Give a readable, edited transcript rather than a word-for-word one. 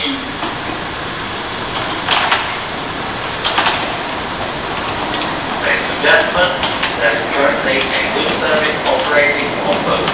station. Ladies and gentlemen, there is currently a good service operating on both